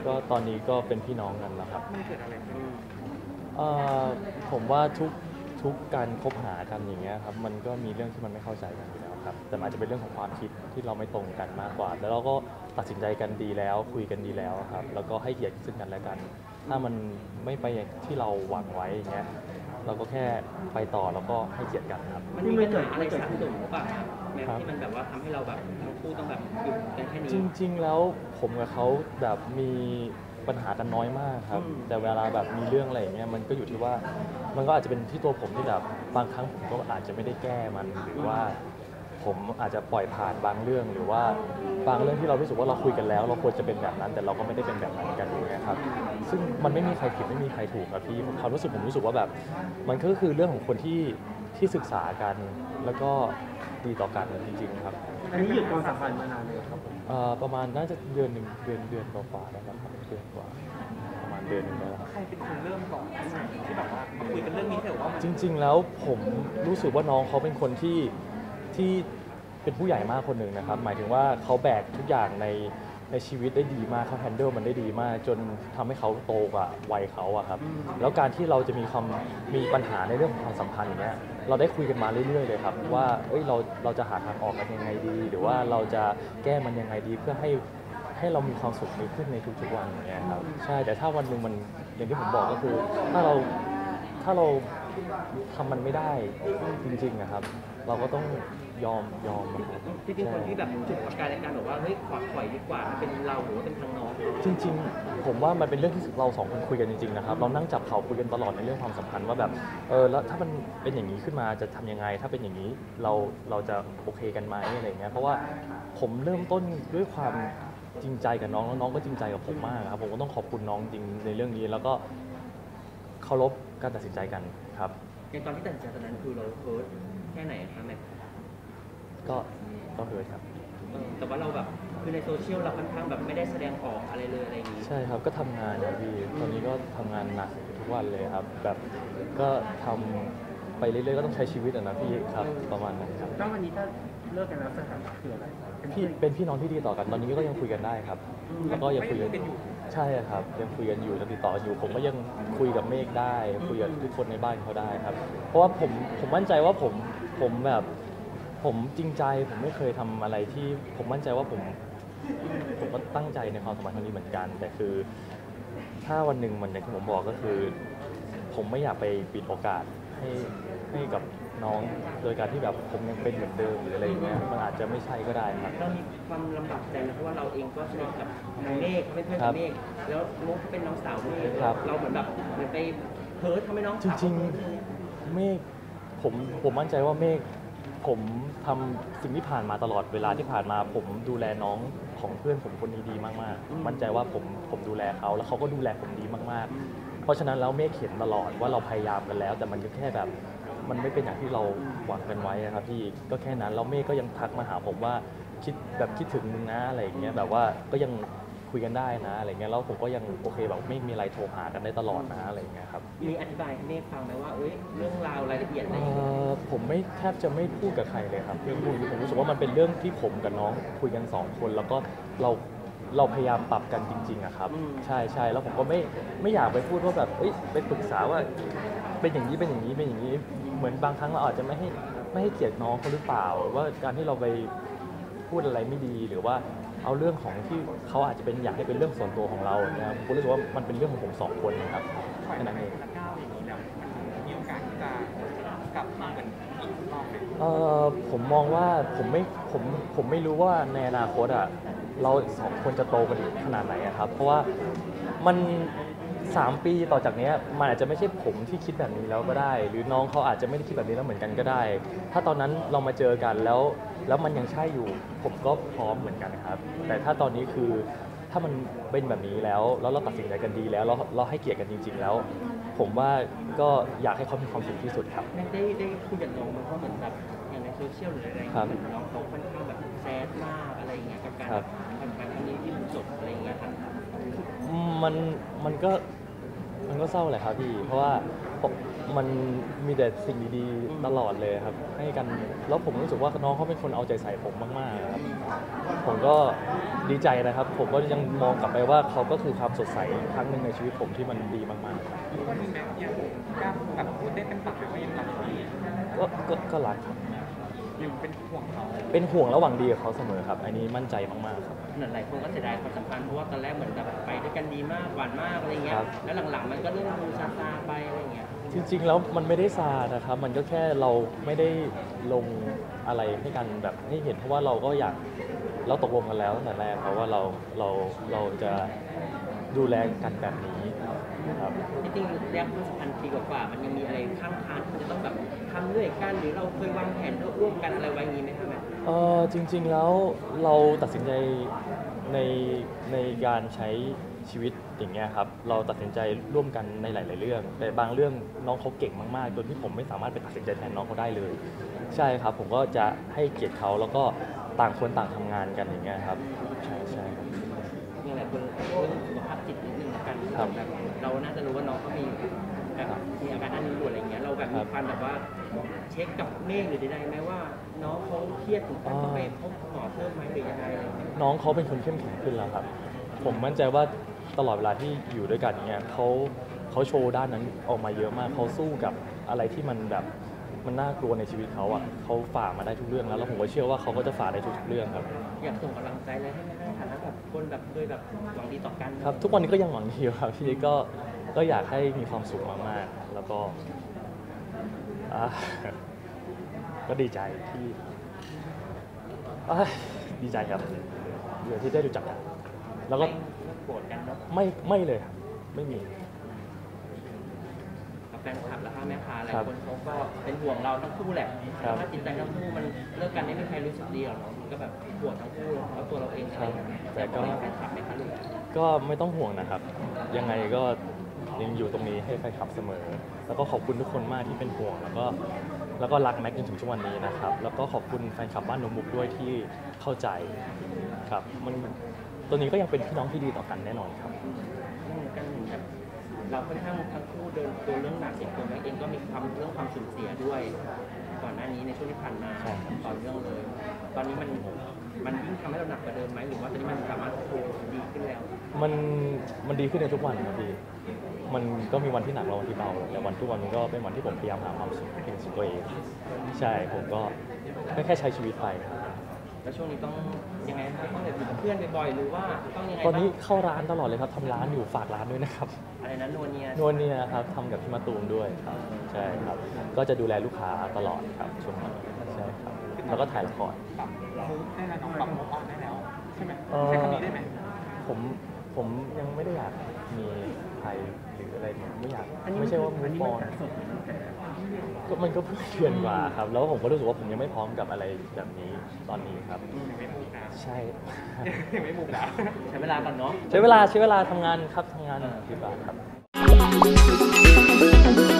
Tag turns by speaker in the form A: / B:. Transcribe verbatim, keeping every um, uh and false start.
A: ก็ตอนนี้ก็เป็นพี่น้องกันแล้วครับ
B: มันเกิดอะไรขึ้น
A: เอ่อผมว่าทุกทุกการคบหากันอย่างเงี้ยครับมันก็มีเรื่องที่มันไม่เข้าใจกันอยู่แล้วครับแต่อาจจะเป็นเรื่องของความคิดที่เราไม่ตรงกันมากกว่าแล้วเราก็ตัดสินใจกันดีแล้วคุยกันดีแล้วครับแล้วก็ให้เกียรติซึ่งกันและกันถ้ามันไม่ไปอย่างที่เราหวังไว้อย่างเงี้ยเราก็แค่ไปต่อแล้วก็ให้เกียรติกันครับ
B: มันมีปัญหาอะไรสะสมหรือเปล่าแม้ที่มันแบบว่าทำให้เราแบบทั้งคู่ต้องแบบหยุดกันแค่นี้
A: จริงๆแล้วผมกับเขาแบบมีปัญหากันน้อยมากครับแต่เวลาแบบมีเรื่องอะไรอย่างเงี้ยมันก็อยู่ที่ว่ามันก็อาจจะเป็นที่ตัวผมที่แบบบางครั้งผมก็อาจจะไม่ได้แก้มันหรือว่าผมอาจจะปล่อยผ่านบางเรื่องหรือว่าบางเรื่องที่เรารู้สึกว่าเราคุยกันแล้วเราควรจะเป็นแบบนั้นแต่เราก็ไม่ได้เป็นแบบนั้นกันอย่างเงี้ยครับซึ่งมันไม่มีใครผิดไม่มีใครถูกครับพี่ความรู้สึกผมรู้สึกว่าแบบมันก็คือเรื่องของคนที่ที่ศึกษากันแล้วก็ดีต่อกันจริงๆครับ
C: อันนี้หยุดความสัมพันธ์มานานเลยครับผม
A: เอ่อประมาณน่าจะเดือนหนึ่งเดือนเดือนกว่าๆแล้วนะครับเดือนกว่าประมาณเดือนหนึ่งแล้วครับ
B: ใครเป็นคนเริ่มก่อนที่แบบว่ามาคุยกันเรื่องนี้แต่ว่า
A: จริงๆแล้วผมรู้สึกว่าน้องเขาเป็นคนที่ที่เป็นผู้ใหญ่มากคนหนึ่งนะครับหมายถึงว่าเขาแบกทุกอย่างในในชีวิตได้ดีมากเขาแฮนเดิลมันได้ดีมากจนทำให้เขาโตกว่าวัยเขาอะครับแล้วการที่เราจะมีความมีปัญหาในเรื่องของความสัมพันธ์อย่างเงี้ยเราได้คุยกันมาเรื่อยๆเลยครับว่าเอ้ยเราเราจะหาทางออกกันยังไงดีหรือว่าเราจะแก้มันยังไงดีเพื่อให้ให้เรามีความสุขในขึ้นในทุกๆวันอย่างเงี้ยครับใช่แต่ถ้าวันหนึ่งมันอย่างที่ผมบอกก็คือถ้าเราถ้าเราทำมันไม่ได้จริงๆนะครับเราก็ต้องยอมยอมนะครับ
B: ที่เป็นคนที่แบบจุดประกายในการบอกว่าเฮ้ยขอถอยดีกว่าเป็นเราหรือว่าเป็นทางน้อง
A: จริงๆผมว่ามันเป็นเรื่องที่เราสองคนคุยกันจริงๆนะครับเรานั่งจับเข่าคุยกันตลอดในเรื่องความสัมพันธ์ว่าแบบเออแล้วถ้ามันเป็นอย่างนี้ขึ้นมาจะทำยังไงถ้าเป็นอย่างนี้เราเราจะโอเคกันไหมอะไรเงี้ยเพราะว่าผมเริ่มต้นด้วยความจริงใจกับน้องแล้วน้องก็จริงใจกับผมมากครับผมก็ต้องขอบคุณน้องจริงในเรื่องนี้แล้วก็เคารพการตัดสินใจกันครับ
B: ในตอนที่ตัดสินใจตอนนั้นคือเราเฮิร์ตแค่ไหนครับแม็ก
A: ก็ก็เฮิร์ตครับ
B: แต่ว่าเราแบบคือในโซเชียลเราค่อนข้างแบบไม่ได้แสดงออกอะไรเลยอะไรอย่างนี้
A: ใช่ครับก็ทำงานนะพี่ตอนนี้ก็ทำงานหนักทุกวันเลยครับแบบก็ทำไปเรื่อยๆก็ต้องใช้ชีวิตอะนะพี่ครับประมาณนั้นครับ
C: ก็วันนี้ถ้าเลิกกันแล้วสถานะคืออะไร
A: พี่เป็นพี่น้องที่ดีต่อกันตอนนี้ก็ยังคุยกันได้ครับแล้วก็ยังคุยกันใช่ครับยังคุยกันอยู่ยังติดต่ออยู่ผมก็ยังคุยกับเมฆได้คุยกับทุกคนในบ้านเขาได้ครับเพราะว่าผมผมมั่นใจว่าผมผมแบบผมจริงใจผมไม่เคยทำอะไรที่ผมมั่นใจว่าผมผมก็ตั้งใจในความสัมพันธ์ครั้งนี้เหมือนกันแต่คือถ้าวันหนึ่งมันอย่างที่ผมบอกก็คือ ผมไม่อยากไปปิดโอกาสให้ให้กับน้องโดยการที่แบบผมยังเป็นเหมือนเดิมหรืออะไรอย่างเงี้ยมันอาจจะไม่ใช่ก็ได้ครับ
B: เรามีความลำบากใจนะเพราะว่าเราเองก็สนิทกับเมฆเพื่อนเพื่อนกับเมฆแล้วมุกเป็นน้องสาวเมฆเราเหมือนแบบเหมือนไปเพิร์ททำให้น้อง
A: จริงๆเมฆผมผมมั่นใจว่าเมฆผมทำสิ่งที่ผ่านมาตลอดเวลาที่ผ่านมาผมดูแลน้องของเพื่อนผมคนนี้ดีมากๆมั่นใจว่าผมผมดูแลเขาแล้วเขาก็ดูแลผมดีมากๆเพราะฉะนั้นแล้วเมฆเห็นตลอดว่าเราพยายามกันแล้วแต่มันก็แค่แบบมันไม่เป็นอย่างที่เราหวังกันไว้ครับพี่ก็แค่นั้นแล้วเมฆก็ยังทักมาหาผมว่าคิดแบบคิดถึงมึงนะอะไรอย่างเงี้ยแบบว่าก็ยังคุยกันได้นะอะไรเงี้ยแล้วผมก็ยังโอเคแบบไม่มีอะไรโทรหากันได้ตลอดนะอะไรเงี้ยครับ
B: มีอธิบายให้เมฆฟังไหมว่าเอ้ยเรื่องราวรายละเอียดอะไรอย่างเงี้ย
A: ผมไม่แทบจะไม่พูดกับใครเลยครับเรื่องพวกนี้ผมรู้สึกว่ามันเป็นเรื่องที่ผมกับน้องคุยกันสองคนแล้วก็เราเราพยายามปรับกันจริงๆอะครับใช่ใช่แล้วผมก็ไม่ไม่อยากไปพูดว่าแบบเอ้ยไปปรึกษาว่าเป็นอย่างนี้เป็นอย่างนี้เป็นอย่างนี้เหมือนบางครั้งเราอาจจะไม่ให้ไม่ให้เกียรติน้องเขาหรือเปล่าว่าการที่เราไปพูดอะไรไม่ดีหรือว่าเอาเรื่องของที่เขาอาจจะเป็นอยากให้เป็นเรื่องส่วนตัวของเราเนี่ยผมรู้สึกว่ามันเป็นเรื่องของผมสองคนนะครับแค่นั้นเอง
B: มีโอกาสที่จะกลับมาเป็นอีกรอบไหม
A: เอ่อผมมองว่าผมไม่ผมผมไม่รู้ว่าในอนาคตอ่ะเราสองคนจะโตกันขนาดไหนอะครับเพราะว่ามันสามปีต่อจากนี้มันอาจจะไม่ใช่ผมที่คิดแบบนี้แล้วก็ได้หรือน้องเขาอาจจะไม่ได้คิดแบบนี้แล้วเหมือนกันก็ได้ถ้าตอนนั้นเรามาเจอกันแล้วแล้วมันยังใช่อยู่ผมก็พร้อมเหมือนกันครับแต่ถ้าตอนนี้คือถ้ามันเป็นแบบนี้แล้วแล้วเราตัดสินใจกันดีแล้วเราเราให้เกียรติกันจริงๆแล้วผมว่าก็อยากให้เขามีความสุขที่สุดครับ
B: ได้ได้คุยกับน้องมันก็เหมือนแบบอย่างในโซเชียลหรืออะไรเหมือนน้องเขาค่อนข้างแบบแซดมากอะไรอย่างเงี้ยกับการทำงานครั้งนี้ที่มันจบอะไรอย่างเงี้ยครับ
A: มันมันก็มันก็เศร้าแหละครับพี่เพราะว่าผมันมีแต่สิ่งดีๆตลอดเลยครับให้กันแล้วผมรู้สึกว่าน้องเขาเป็นคนเอาใจใส่ผมมากๆครับผมก็ดีใจนะครับ ผมก็ยังมองกลับไปว่าเขาก็คือความสดใสครั้งหนึ่งในชีวิตผมที่มันดีมากๆครับ
D: ทุกวันนี้แม็กยังกล้าแบบพูดได้เต็มปากเลยว่ายังรักเขาอยู่
A: ก็ก็ก็รักครับ
D: หรือเป็นห่วงเขา
A: เป็นห่วงและหวังดีกับเขาเสมอครับ อันนี้มั่นใจมากๆครับ
B: เหมือนหลายคนก็เสียดายความสัมพันธ์เพราะว่าตอนแรกเหมือนแบบไปด้วยกันดีมากหวานมากอะไรเงี้ย
A: ครับ
B: แล้วหลังๆมันก็เริ่มดูซาซาไปอะไรเงี้ย
A: จริงๆแล้วมันไม่ได้ซานะครับ มันก็แค่เราไม่ได้ลงอะไรให้กันแบบให้เห็นเพราะว่าเราก็อยากเราตกลงกันแล้วตั้งแต่แรกเพราะว่าเราเราเราจะดูแลกันแบบนี้ครับ
B: ที่จริงเรียกความสัมพันธ์ปีกว่าๆมันยังมีอะไรข้างคานที่จะต้องแบบทำด้วยกันหรือเราเคยวางแผนร่วมกันอะไรไว้อย่างนี้ไหมครับแม่
A: เออจริงๆแล้วเราตัดสินใจในในการใช้ชีวิตอย่างเงี้ยครับเราตัดสินใจร่วมกันในหลาย ๆ เรื่อง แต่บางเรื่องน้องเขาเก่งมากๆจนที่ผมไม่สามารถไปตัดสินใจแทนน้องเขาได้เลย ใช่ครับผมก็จะให้เกียรติเขาแล้วก็ต่างคนต่างทำงานกันอย่างเงี้ยครับใช่ใช่ครับ
B: มีหลายคนเรื่องสุขภาพจิตนิดนึงละกัน
A: ครับ
B: แบบเราน่าจะรู้ว่าน้องเขามีแบบมีอาการด้านนี้อยู่อะไรเงี้ยเราแบบมีการแบบว่าเช็คกับเมฆหรือใดๆไหมว่าน้องเขาเครียดถึงขั้นต้องไปพบหมอเพิ่มไหมหรือยังไงอะไรเงี้ย
A: น้องเขาเป็นคนเข้มแข็งขึ้นแล้วครับ ผมมั่นใจว่าตลอดเวลาที่อยู่ด้วยกันเนี่ยเขาเขาโชว์ด้านนั้นออกมาเยอะมากเขาสู้กับอะไรที่มันแบบมันน่ากลัวในชีวิตเขาอ่ะเขาฝ่ามาได้ทุกเรื่องแล้วแล้วผมก็เชื่อว่าเขาก็จะฝ่าได้ทุกๆเรื่องครับ
B: อยากส่งกำลังใจเลยให้แม่ในฐานะแบบคนแบบเคยแบบหวังดีต่อกัน
A: ครับทุกวันนี้ก็ยังหวังดีอยู่ครับพี่ก็ก็อยากให้มีความสุขมากๆแล้วก็อ่ะก็ดีใจที่อ่ะดีใจครับเดี๋ยวที่ได้รู้จักกันแล้วก็
B: ไม่โกรธกันเนาะ
A: ไม่ไม่เลยครับไม่มี
B: กับแฟนคลับและพ่อแม่ค้าหลาย
A: ครับ
B: คนเขาก็เป็นห่วงเราทั้งคู่แหละ
A: ครับ
B: ถ้าจิตใจทั้งคู่มันเลิกกันไม่มีใครรู้สึกดีหรอกเนาะมันก็แบบห่วงทั้งคู่แล้วตัวเราเองอะไรอย่างเงี้ย
A: แต่ก็
B: อยาบอกให้แฟนคลับไหมคะลูก
A: ก็ไม่ต้องห่วงนะครับ ยังไงก็ยังอยู่ตรงนี้ให้แฟนคลับเสมอ แล้วก็ขอบคุณทุกคนมากที่เป็นห่วง แล้วก็แล้วก็รักแม็กจนถึงทุกวันนี้นะครับ แล้วก็ขอบคุณแฟนคลับบ้านหนูมุกด้วยที่เข้าใจครับ มันตัวนี้ก็ยังเป็นพี่น้องที่ดีต่อกันแน่นอนครับ
B: อืมกันถึงแบบเราค่อนข้างทั้งคู่เดินตัวเรื่องหนักอย่างตัวแม็กเองก็มีความเรื่องความสูญเสียด้วย ก่อนหน้านี้ในช่วงที่ผ่านมา
A: ใช่ครับ
B: ต่อเนื่องเลย ตอนนี้มันมันยิ่งทำให้เราหนักกว่าเดิมไหมหรือว่าตอนนี้มันสามารถโตดีขึ้นแล้ว
A: มันมันดีขึ้นในทุกวันครับพี่ มันก็มีวันที่หนักและวันที่เบา แต่วันทุกวันมันก็เป็นวันที่ผมพยายามหาความสุขให้ตัวเอง ใช่ ผมก็แค่ใช้ชีวิตไปครับ
B: แล้วช่วงนี้ต้องยังไงต้องแบบอยู่กับเพื่อนบ่อยๆหรือว่าต้องยังไง
A: ตอนนี้
B: บ้าง
A: เข้าร้านตลอดเลยครับทำร้านอยู่ฝากร้านด้วยนะครับ
B: อะไรนั้นนวลเนีย
A: นวลเนี่ยครับทำกับพี่มาตูมด้วยครับใช่ครับ ก็จะดูแลลูกค้าตลอดครับช่วงนี้ใช่ครับแล้วก็ถ่ายละคร
D: ปรับมูฟได้แล้วน้องปรับมูฟออนได้แล้วใช่ไหม
A: เอ่อ
D: ใช้คำนี้ได้ไหม
A: ผมผมยังไม่ได้อยากมีใครหรืออะไรเนี่ยไม่อยากไม่ใช่ว่ามุ
C: อัน
A: ก
C: นี้
A: บ
C: มัน
A: อล
C: การสดหรือมันแก่
A: ก็มันก็เพิ่งเดือนกว่าครับ แล้วผมก็รู้สึกว่าผมยังไม่พร้อมกับอะไรแบบนี้ตอนนี้ครับ
D: ยังไม่มูฟนะ
A: ใช่
D: ยังไม่มูฟนะ
B: ใช้เวลาก่อนเนาะ
A: ใช้เวลาใช้เวลาทำงานครับทำงานดีกว่าครับ